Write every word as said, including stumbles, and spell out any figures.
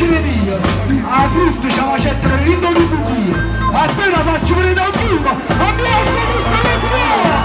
immagine mia, a frusta c'è la cetta che rindo di bugia, appena faccio vedere dal vivo, a me la frusta di fuori!